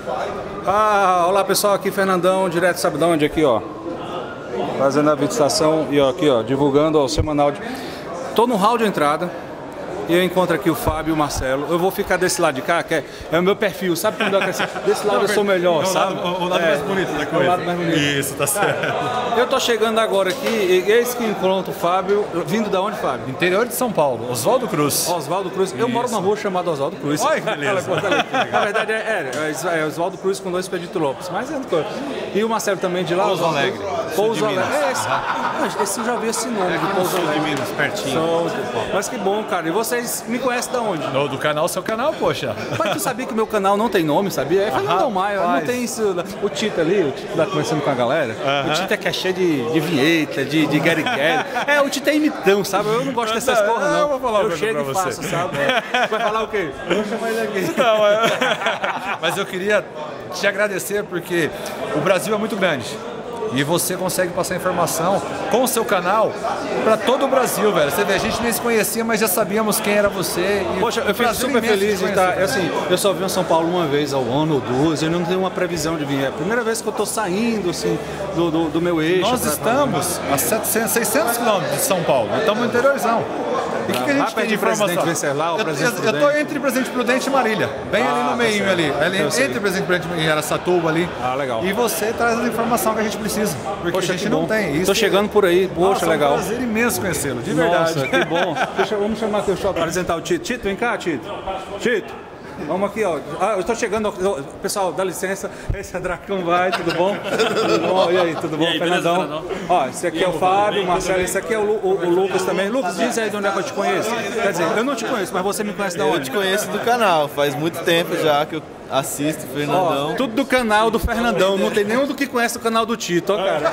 Olá pessoal, aqui Fernandão, direto sabe de onde? Aqui ó, fazendo a visitação e ó, aqui ó, divulgando ó, o semanal. Tô no hall de entrada e eu encontro aqui o Fábio e o Marcelo. Eu vou ficar desse lado de cá, que é o meu perfil, sabe quando desse lado eu sou melhor, sabe? O lado mais bonito da coisa. O lado mais bonito. Isso, tá certo. Eu tô chegando agora aqui e eis que encontro o Fábio, vindo da onde, Fábio? Interior de São Paulo, Oswaldo Cruz. Oswaldo Cruz. Eu moro numa rua chamada Oswaldo Cruz. Olha que beleza. Na verdade é Oswaldo Cruz com 2 Expedito Lopes, mas é coisa. E o Marcelo também de lá? Pouso Alegre. Pouso Alegre. Esse eu já vi esse nome de Pouso Alegre. De Minas, pertinho. Mas que bom, cara. E vocês me conhecem da onde? Do canal, seu canal, poxa. Mas tu sabia que o meu canal não tem nome, sabia? É Fernandão Maia, não tem isso. O Tito ali, o Tito tá conversando com a galera. O Tito é que é cheio de vinheta, de Gary. O Tito é imitão, sabe? Eu não gosto dessas porra, não. Eu vou falar eu chego e faço, sabe? Vai falar o quê? Eu vou chamar ele aqui. Não, mas eu queria te agradecer porque o Brasil é muito grande. E você consegue passar informação com o seu canal para todo o Brasil, velho. Você vê, a gente nem se conhecia, mas já sabíamos quem era você. E poxa, eu fico super feliz de estar. Assim, eu só vim a São Paulo uma vez ao ano ou duas, eu não tenho uma previsão de vir. É a primeira vez que eu estou saindo assim, do meu eixo. Nós estamos a 600 quilômetros de São Paulo, estamos no interiorzão. E o que a gente tem de informação? Venceslau, eu estou entre Presidente Prudente e Marília, bem ali no meio, ali entre Presidente Prudente e Araçatuba ali. Legal. E você traz a informação que a gente precisa, porque poxa, a gente não tem isso. Estou chegando por aí, poxa, legal. É um prazer imenso conhecê-lo, de verdade. Nossa, que bom. Vamos chamar aqui o show para apresentar o Tito. Tito, vem cá, Tito. Tito. Vamos aqui, ó. Eu estou chegando. Pessoal, dá licença. Esse é Dracão vai, tudo bom? Tudo bom? E aí, tudo bom, Fernandão? Ó, esse aqui é o Fábio, o Marcelo, esse aqui é o Lucas também. Lucas, diz aí de onde é que eu te conheço. Quer dizer, eu não te conheço, mas você me conhece da onde? Eu te conheço do canal, faz muito tempo já que eu assisto o Fernandão. Ó, tudo do canal do Fernandão, não tem nenhum do que conhece o canal do Tito, ó, cara.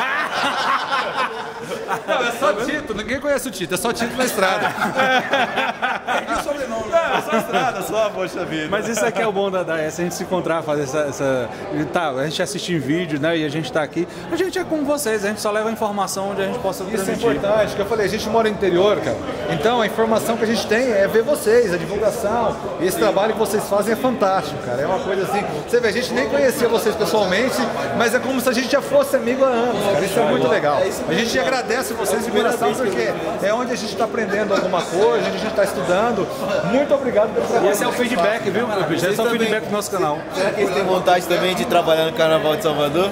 Não, é só Tito, ninguém conhece o Tito, é só Tito na estrada. E o sobrenome? É só estrada, só, poxa vida. Mas isso aqui é o bom da essa, a gente se encontrar, fazer a gente assistir em vídeo, né, e a gente tá aqui. A gente é como vocês, a gente só leva a informação onde a gente possa transmitir. Isso é importante, que eu falei, a gente mora no interior, cara. Então a informação que a gente tem é ver vocês, a divulgação. E esse trabalho que vocês fazem é fantástico, cara. É uma coisa assim, você vê, a gente nem conhecia vocês pessoalmente, mas é como se a gente já fosse amigo há anos, cara. Isso é muito legal. A gente agradece vocês de coração, porque é onde a gente está aprendendo alguma coisa, a gente está estudando. Muito obrigado pelo trabalho. E esse é o feedback, viu, meu filho? Esse é o feedback do nosso canal. Será que eles têm vontade também de trabalhar no Carnaval de Salvador?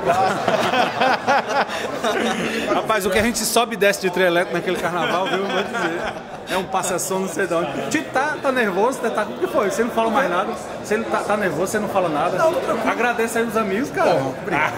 Rapaz, o que a gente sobe e desce de trio elétrico naquele carnaval, viu? Vou dizer. É um passação, não sei de onde. Tito, tá nervoso? O que foi? Você não fala mais nada. Você não tá nervoso, você não fala nada. Agradeço aí os amigos, cara. Obrigado.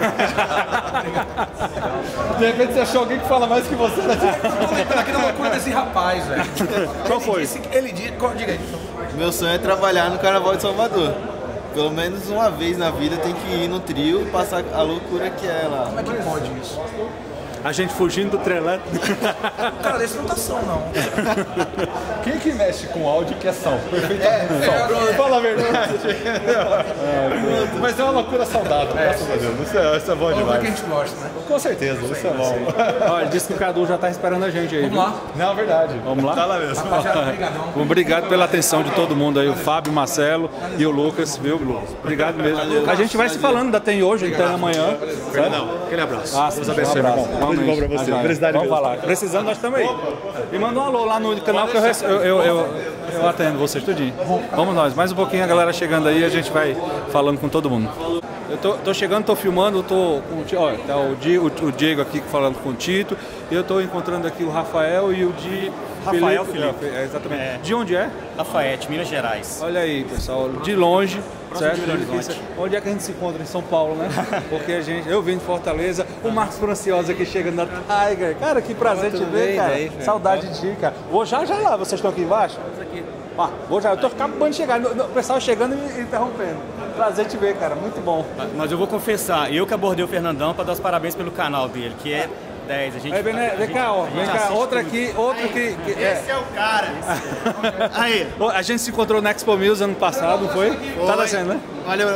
De repente você achou alguém que fala mais que você, né? Comentando aqui na loucura desse rapaz, velho. Qual foi? Ele disse, diga aí. Meu sonho é trabalhar no Carnaval de Salvador. Pelo menos uma vez na vida tem que ir no trio e passar a loucura que é lá. Como é que pode isso? A gente fugindo do trio elétrico. Cara, desse não tá som, não. Quem que mexe com áudio que é som? Perfeitamente. Fala a verdade. Mas é uma loucura saudável, graças a Deus. Isso é bom É demais. que a gente gosta, né? Com certeza, isso é bom. Olha, disse que o Cadu já tá esperando a gente aí. Vamos lá. Não, verdade. Vamos lá? Tá lá mesmo. Obrigado pela atenção de todo mundo aí, o Fábio, o Marcelo e o Lucas, viu, Lucas? Obrigado mesmo. A gente vai se falando, ainda tem hoje, ainda tem amanhã. Fernandão, aquele abraço. Deus abençoe, meu irmão. Tudo bom pra você. Felicidade Vamos mesmo. falar. Precisando, nós estamos aí. E manda um alô lá no canal que eu atendo vocês tudinho. Vamos nós. Mais um pouquinho a galera chegando aí, a gente vai falando com todo mundo. Eu tô chegando, tô filmando, tô com olha, tá o Diego aqui falando com o Tito. E eu tô encontrando aqui o Rafael e o Rafael Felipe. Exatamente. De onde é? Lafayette, Minas Gerais. Olha aí, pessoal, de longe. Certo? de Belo Horizonte. Onde é que a gente se encontra? Em São Paulo, né? Porque eu vim de Fortaleza, o Marcos Franciosa aqui chegando da Tiger. Cara, que prazer te ver, cara. Saudade de ti, cara. Vou já lá, vocês estão aqui embaixo? Estamos aqui. Vou já, eu tô acabando de chegar, o pessoal chegando e me interrompendo. Prazer te ver, cara, muito bom. Mas eu vou confessar, eu que abordei o Fernandão para dar os parabéns pelo canal dele, que é 10. Vem cá, outra aqui, outro que Esse é o cara. Aí. A gente se encontrou na Expo Mills ano passado, não foi? Tá descendo, né? Valeu.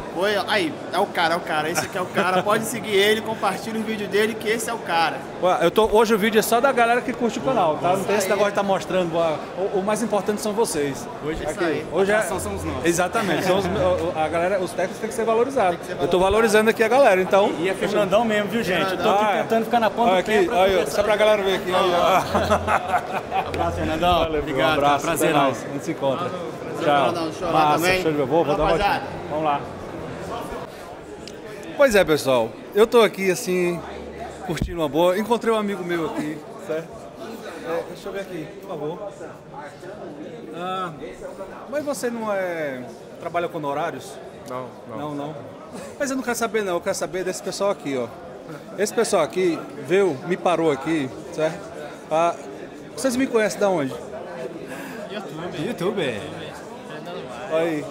Foi, aí, é o cara, esse aqui é o cara, pode seguir ele, compartilha o vídeo dele, que esse é o cara. Ué, hoje o vídeo é só da galera que curte o canal, tá? Não tem esse negócio de estar mostrando, o mais importante são vocês. Hoje Hoje somos nós. Exatamente, a galera, os técnicos têm que ser valorizados. Eu tô valorizando aqui a galera, então... E é Fernandão mesmo, viu, gente? Eu tô aqui tentando ficar na ponta do pé. Aqui, só pra galera ver aqui. Abraço, Fernandão. Valeu, obrigado, um abraço, prazer. até mais. A gente se encontra. Fernandão, Tchau. Massa, show de bola. Vou dar uma volta. Vamos lá. Pois é, pessoal. Eu tô aqui, assim, curtindo uma boa. Encontrei um amigo meu aqui, certo? Deixa eu ver aqui, por favor. Mas você não trabalha com honorários? Não. Mas eu não quero saber, não. Eu quero saber desse pessoal aqui, ó. Esse pessoal aqui me parou aqui, certo? Vocês me conhecem de onde? YouTube. Aí.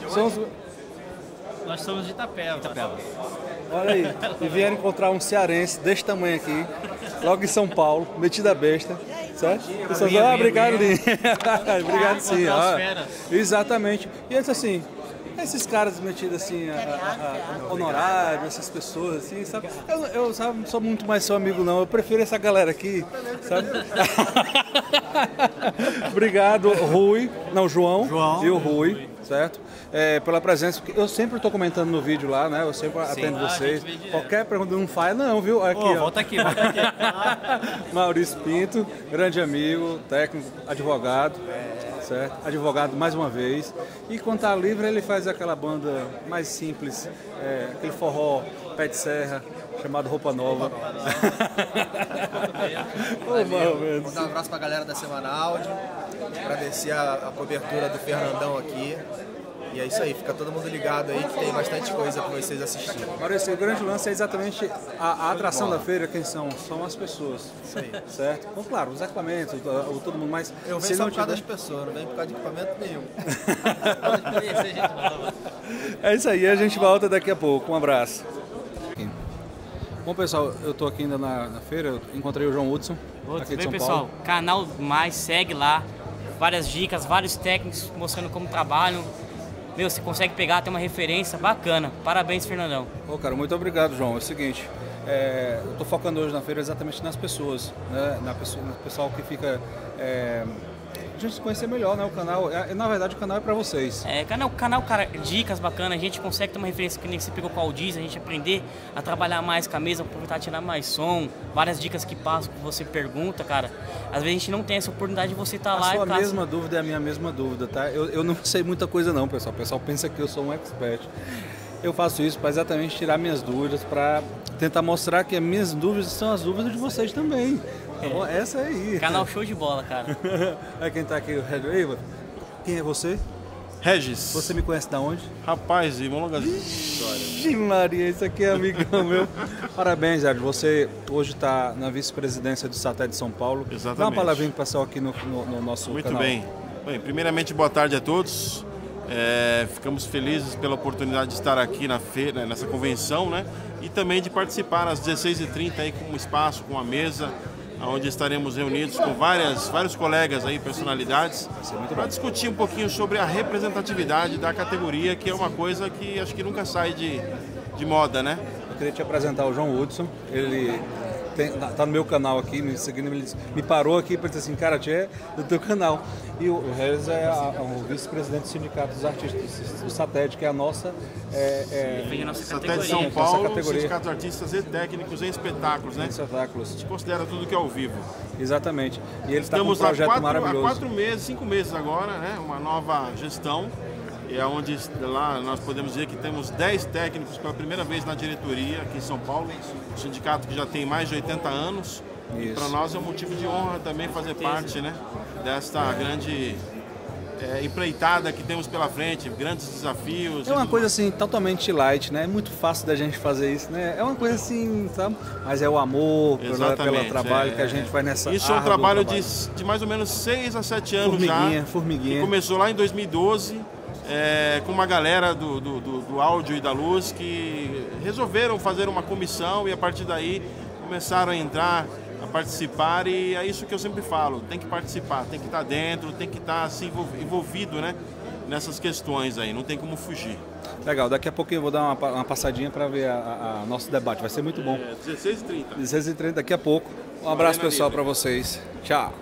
Nós somos de Itapeva. Olha aí. E vieram encontrar um cearense deste tamanho aqui, logo em São Paulo, metido a besta. Certo? Pessoas, obrigado, obrigado sim. Exatamente. E antes assim, esses caras metidos assim, honorário, essas pessoas assim, sabe? Eu não sou muito mais seu amigo não, eu prefiro essa galera aqui, sabe? Obrigado, João e o Rui, certo? Pela presença, eu sempre estou comentando no vídeo lá, né? Eu sempre atendo vocês. Qualquer pergunta não falha, não, viu? Aqui, volta aqui. Maurício Pinto, grande amigo, técnico, advogado. Certo? Advogado mais uma vez. E quando tá livre ele faz aquela banda mais simples, aquele forró pé de serra, chamado Roupa Nova. Vou dar um abraço pra galera da Semana Áudio, agradecer a cobertura do Fernandão aqui. E é isso aí, fica todo mundo ligado aí que tem bastante coisa pra vocês assistirem. Maurício, o grande lance é exatamente a atração da feira, quem são? São as pessoas. Isso aí. Certo? Então, claro, os equipamentos, todo mundo, mas... Eu venho só por causa das pessoas, não venho por causa de equipamento nenhum. É isso aí, a gente volta daqui a pouco. Um abraço. Bom, pessoal, eu tô aqui ainda na feira, eu encontrei o João Hudson, aqui de São pessoal, Paulo. Canal Mais, segue lá, várias dicas, vários técnicos mostrando como trabalham. Você consegue pegar, tem uma referência bacana. Parabéns, Fernandão. Cara, muito obrigado, João. É o seguinte, eu tô focando hoje na feira exatamente nas pessoas, né? No pessoal que fica... a gente se conhecer melhor, né? O canal, na verdade o canal é pra vocês. Canal, cara, dicas bacanas, a gente consegue ter uma referência que nem você pegou com o Aldiz, a gente aprender a trabalhar mais com a mesa, aproveitar a tirar mais som, várias dicas que passam, que você pergunta, cara. Às vezes a gente não tem essa oportunidade de você estar lá. A sua mesma dúvida é a minha mesma dúvida, tá? Eu não sei muita coisa não, pessoal. O pessoal pensa que eu sou um expert. Eu faço isso para exatamente tirar minhas dúvidas, para tentar mostrar que as minhas dúvidas são as dúvidas de vocês também. Tá bom? Essa aí. Canal show de bola, cara. Quem tá aqui, o Red. Quem é você? Regis. Você me conhece da onde? Rapaz, irmão longa história. Maria, isso aqui é amigão meu. Parabéns, Ed. Você hoje está na vice-presidência do Satélite de São Paulo. Exatamente. Dá uma palavrinha para o pessoal aqui no nosso Muito canal. Muito bem. Bem, primeiramente, boa tarde a todos. Ficamos felizes pela oportunidade de estar aqui na feira, nessa convenção, né? E também de participar às 16h30 aí com um espaço, com uma mesa, onde estaremos reunidos com vários colegas aí, personalidades, para discutir um pouquinho sobre a representatividade da categoria, que é uma coisa que acho que nunca sai de moda, né? Eu queria te apresentar o João Hudson, ele tá no meu canal aqui, me seguindo, ele me parou aqui para dizer assim, cara, é do teu canal. E o Regis é o vice-presidente do Sindicato dos Artistas do Satélite, que é a nossa... Satélite São Paulo, Sindicato de Artistas e Técnicos em Espetáculos, né? Espetáculos. A gente considera tudo que é ao vivo. Exatamente. E ele está com um projeto maravilhoso. Há 4 meses, 5 meses agora, né? Uma nova gestão. E é onde lá nós podemos dizer que temos 10 técnicos pela primeira vez na diretoria aqui em São Paulo. Um sindicato que já tem mais de 80 anos. Isso. E para nós é um motivo de honra também fazer parte, né, desta grande empreitada que temos pela frente, grandes desafios. É uma coisa assim, totalmente light, né? É muito fácil da gente fazer isso, né? É uma coisa assim, sabe? Mas é o amor pelo trabalho que a gente vai nessa... Isso é um trabalho de mais ou menos 6 a 7 anos formiguinha. Que começou lá em 2012. Com uma galera do áudio e da luz que resolveram fazer uma comissão e a partir daí começaram a entrar, a participar, e é isso que eu sempre falo, tem que participar, tem que estar dentro, tem que estar assim, envolvido, né, nessas questões aí, não tem como fugir. Legal, daqui a pouco eu vou dar uma passadinha para ver nosso debate, vai ser muito bom. 16h30. 16h30 daqui a pouco. Um abraço pessoal para vocês. Tchau.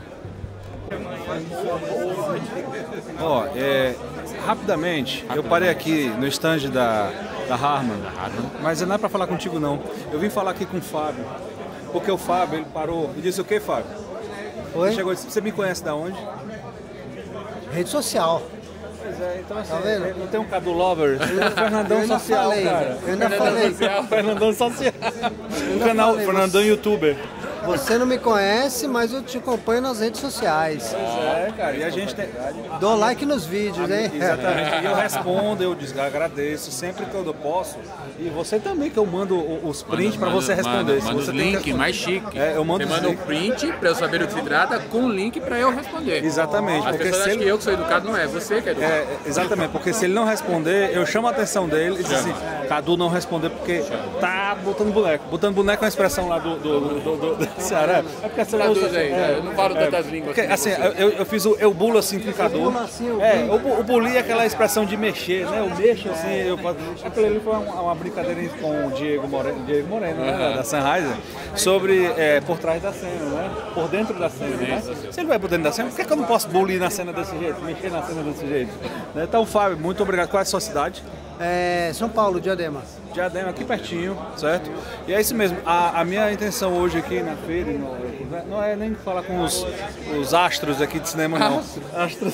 Ó, rapidamente, eu parei aqui no stand da Harman, mas não é para falar contigo não. Eu vim falar aqui com o Fábio, porque o Fábio, ele parou e disse o que, Fábio? Oi? Ele chegou e disse, você me conhece da onde? Rede social. Pois é, então assim, Tá vendo? não tem um Cadu Lovers, tem o Fernandão Social, falei, cara. eu ainda falei. Fernandão Social. O canal Fernandão Youtuber. Você não me conhece, mas eu te acompanho nas redes sociais. Pois é, cara, e a gente tem... Dou like nos vídeos, hein? Exatamente, e eu respondo, eu agradeço sempre que eu posso. E você também, que eu mando os prints para você responder. Manda os links, mais chique. Eu mando você manda um print para eu saber do que se trata, com o link para eu responder. Exatamente. As Porque pessoas se acham que eu que sou educado, não é você que é educado. Exatamente, porque se ele não responder, eu chamo a atenção dele e diz assim, Cadu não responder porque tá botando boneco. Botando boneco é uma expressão lá do Ceará. É porque você Traduz aí, eu não falo tantas línguas. Porque, assim, eu fiz eu bulo assim com o Cadu. O buli é aquela expressão de mexer, né? Eu mexo assim, aquilo ali foi uma brincadeira com o Diego Moreno, né? Da Sunrise, sobre por trás da cena, né? Por dentro da cena, né? Se ele vai por dentro da cena, por que eu não posso bulir na cena desse jeito? Mexer na cena desse jeito? Então, Fábio, muito obrigado. Qual é a sua cidade? São Paulo, Diadema. Diadema, aqui pertinho, certo? E é isso mesmo, a minha intenção hoje aqui na feira não é nem falar com os astros aqui de cinema, não. Astros.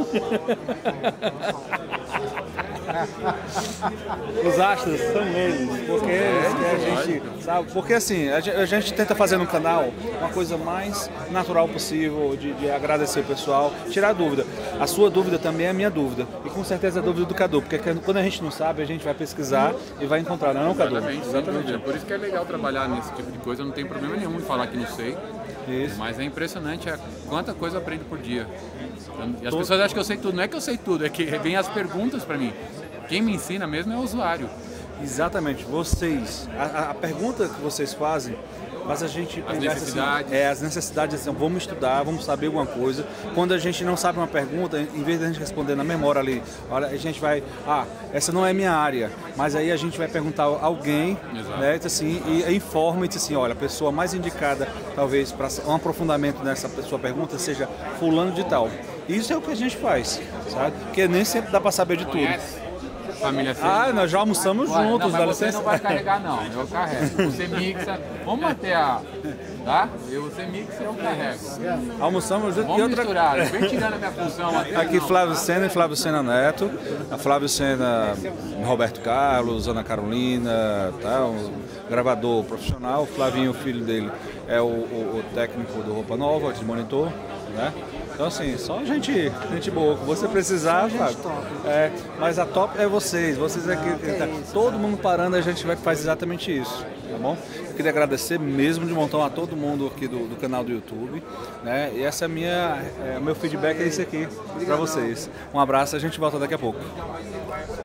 Os astros são eles, porque a gente sabe, porque assim, a gente tenta fazer no canal uma coisa mais natural possível, de agradecer o pessoal, tirar dúvida. A sua dúvida também é a minha dúvida, e com certeza a dúvida do Cadu, porque quando a gente não sabe, a gente vai pesquisar e vai encontrar, não é, Cadu? Exatamente. Por isso que é legal trabalhar nesse tipo de coisa, eu não tenho problema nenhum em falar que não sei. Isso. Mas é impressionante quanta coisa eu aprendo por dia. E as pessoas acham que eu sei tudo, não é que eu sei tudo, é que vem as perguntas para mim. Quem me ensina mesmo é o usuário. Exatamente, vocês, a pergunta que vocês fazem, faz a gente as necessidades. Assim, as necessidades, assim, vamos estudar, vamos saber alguma coisa. Quando a gente não sabe uma pergunta, em vez de a gente responder na memória ali, olha, a gente vai, essa não é minha área, mas aí a gente vai perguntar a alguém, né, assim, e informa e diz assim, olha, a pessoa mais indicada, talvez, para um aprofundamento nessa sua pergunta, seja fulano de tal. Isso é o que a gente faz, sabe? Porque nem sempre dá para saber de tudo. Família nós já almoçamos juntos, não, mas você não vai carregar não, eu carrego. Você mixa, vamos manter tá? Você mixa e eu carrego. Almoçamos juntos. Vamos misturar, vem tirando a minha função aqui Flávio Sena e Flávio Sena Neto, a Flávio Sena, Roberto Carlos, Ana Carolina, tá? Um gravador profissional, o Flavinho, o filho dele, é o técnico do Roupa Nova, de monitor, né? Então assim, só gente boa, que você precisar, Fábio. Mas a top é vocês aqui, tá, todo mundo parando, a gente vai fazer exatamente isso, tá bom? Eu queria agradecer mesmo de montão a todo mundo aqui do canal do YouTube, né? E essa é meu feedback é esse aqui para vocês. Um abraço, a gente volta daqui a pouco.